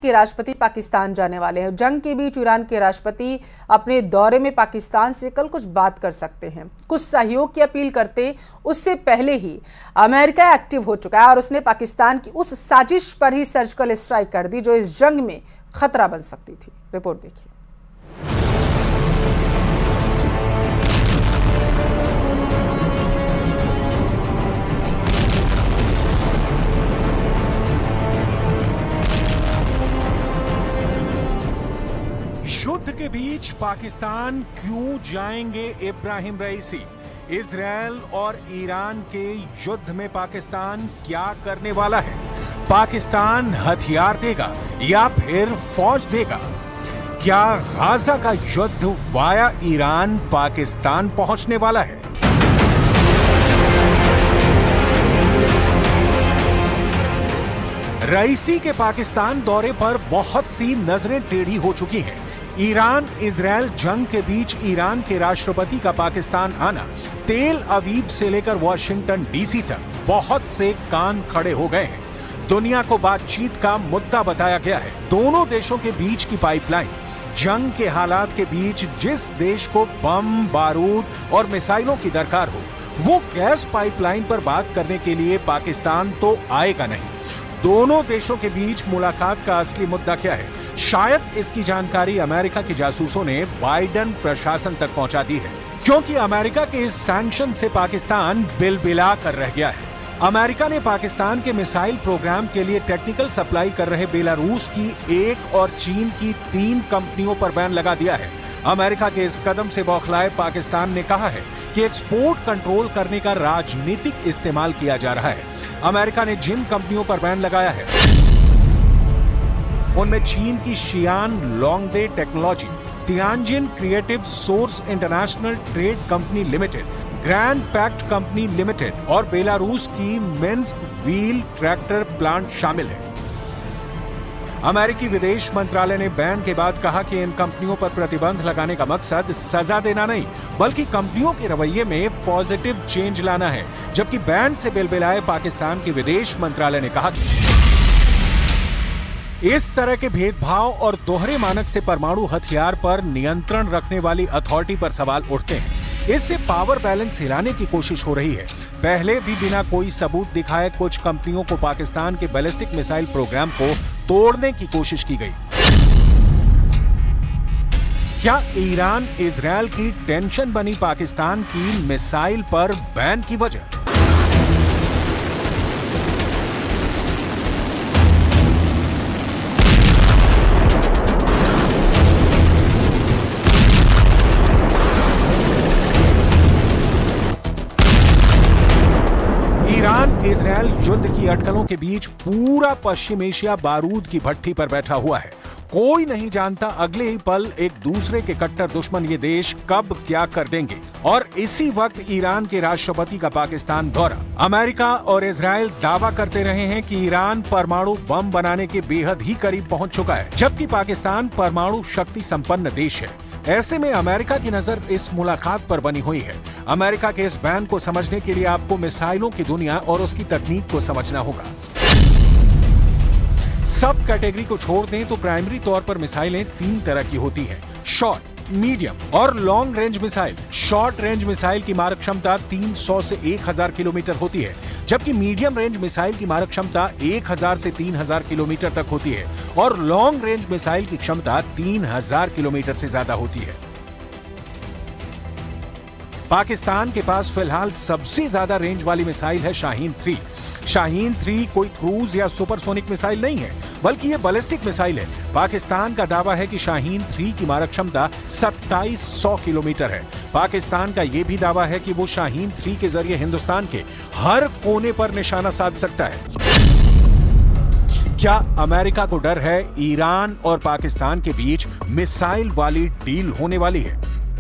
के राष्ट्रपति पाकिस्तान जाने वाले हैं। जंग के बीच ईरान के राष्ट्रपति अपने दौरे में पाकिस्तान से कल कुछ बात कर सकते हैं, कुछ सहयोग की अपील करते उससे पहले ही अमेरिका एक्टिव हो चुका है और उसने पाकिस्तान की उस साजिश पर ही सर्जिकल स्ट्राइक कर दी जो इस जंग में खतरा बन सकती थी। रिपोर्ट देखिए। युद्ध के बीच पाकिस्तान क्यों जाएंगे इब्राहिम रईसी? इजरायल और ईरान के युद्ध में पाकिस्तान क्या करने वाला है? पाकिस्तान हथियार देगा या फिर फौज देगा? क्या गाजा का युद्ध वाया ईरान पाकिस्तान पहुंचने वाला है? रईसी के पाकिस्तान दौरे पर बहुत सी नजरें टेढ़ी हो चुकी हैं। ईरान इजरायल जंग के बीच ईरान के राष्ट्रपति का पाकिस्तान आना तेल अवीव से लेकर वॉशिंगटन डीसी तक बहुत से कान खड़े हो गए हैं। दुनिया को बातचीत का मुद्दा बताया गया है। दोनों देशों के बीच की पाइपलाइन, जंग के हालात के बीच जिस देश को बम, बारूद और मिसाइलों की दरकार हो, वो गैस पाइपलाइन पर बात करने के लिए पाकिस्तान तो आएगा नहीं। दोनों देशों के बीच मुलाकात का असली मुद्दा क्या है? शायद इसकी जानकारी अमेरिका के जासूसों ने बाइडेन प्रशासन तक पहुंचा दी है, क्योंकि अमेरिका के इस सैंक्शन से पाकिस्तान बिलबिला कर रह गया है। अमेरिका ने पाकिस्तान के मिसाइल प्रोग्राम के लिए टेक्निकल सप्लाई कर रहे बेलारूस की 1 और चीन की 3 कंपनियों पर बैन लगा दिया है। अमेरिका के इस कदम से बौखलाए पाकिस्तान ने कहा है कि एक्सपोर्ट कंट्रोल करने का राजनीतिक इस्तेमाल किया जा रहा है। अमेरिका ने जिन कंपनियों पर बैन लगाया है उनमें चीन की Xi'an Longde technology, Tianjin creative source international trade company limited, grand pact company limited और बेलारूस की मिन्स्क व्हील ट्रैक्टर प्लांट शामिल है। अमेरिकी विदेश मंत्रालय ने बैन के बाद कहा कि इन कंपनियों पर प्रतिबंध लगाने का मकसद सजा देना नहीं, बल्कि कंपनियों के रवैये में पॉजिटिव चेंज लाना है। जबकि बैन से बिलबिलाए पाकिस्तान के विदेश मंत्रालय ने कहा कि इस तरह के भेदभाव और दोहरे मानक से परमाणु हथियार पर नियंत्रण रखने वाली अथॉरिटी पर सवाल उठते हैं। इससे पावर बैलेंस हिलाने की कोशिश हो रही है। पहले भी बिना कोई सबूत दिखाए कुछ कंपनियों को पाकिस्तान के बैलिस्टिक मिसाइल प्रोग्राम को तोड़ने की कोशिश की गई। क्या ईरान इजरायल की टेंशन बनी पाकिस्तान की मिसाइल पर बैन की वजह? इजरायल युद्ध की अटकलों के बीच पूरा पश्चिम एशिया बारूद की भट्टी पर बैठा हुआ है। कोई नहीं जानता अगले ही पल एक दूसरे के कट्टर दुश्मन ये देश कब क्या कर देंगे। और इसी वक्त ईरान के राष्ट्रपति का पाकिस्तान दौरा। अमेरिका और इजरायल दावा करते रहे हैं कि ईरान परमाणु बम बनाने के बेहद ही करीब पहुंच चुका है, जबकि पाकिस्तान परमाणु शक्ति संपन्न देश है। ऐसे में अमेरिका की नजर इस मुलाकात पर बनी हुई है। अमेरिका के इस बैन को समझने के लिए आपको मिसाइलों की दुनिया और उसकी तकनीक को समझना होगा। सब कैटेगरी को छोड़ दें तो प्राइमरी तौर पर मिसाइलें 3 तरह की होती हैं: शॉर्ट, मीडियम और long range missile. Short range missile की मारक क्षमता 300 से 1000 किलोमीटर होती है, जबकि मीडियम रेंज मिसाइल की मारक क्षमता 1000 से 3000 किलोमीटर तक होती है और लॉन्ग रेंज मिसाइल की क्षमता 3000 किलोमीटर से ज्यादा होती है। पाकिस्तान के पास फिलहाल सबसे ज्यादा रेंज वाली मिसाइल है शाहीन 3। शाहीन 3 कोई क्रूज या सुपरसोनिक मिसाइल नहीं है, बल्कि ये बैलिस्टिक मिसाइल है। पाकिस्तान का दावा है कि शाहीन 3 की मारक क्षमता 2700 किलोमीटर है। पाकिस्तान का यह भी दावा है कि वो शाहीन 3 के जरिए हिंदुस्तान के हर कोने पर निशाना साध सकता है। क्या अमेरिका को डर है ईरान और पाकिस्तान के बीच मिसाइल वाली डील होने वाली है?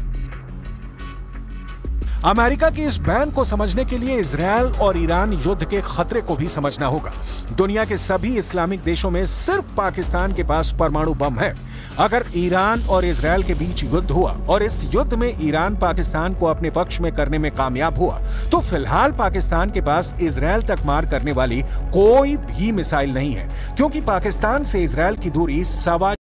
अमेरिका के इस बैन को समझने के लिए इजरायल और ईरान युद्ध के खतरे को भी समझना होगा। दुनिया के सभी इस्लामिक देशों में सिर्फ पाकिस्तान के पास परमाणु बम है। अगर ईरान और इजरायल के बीच युद्ध हुआ और इस युद्ध में ईरान पाकिस्तान को अपने पक्ष में करने में कामयाब हुआ, तो फिलहाल पाकिस्तान के पास इजरायल तक मार करने वाली कोई भी मिसाइल नहीं है, क्योंकि पाकिस्तान से इजरायल की दूरी 1.25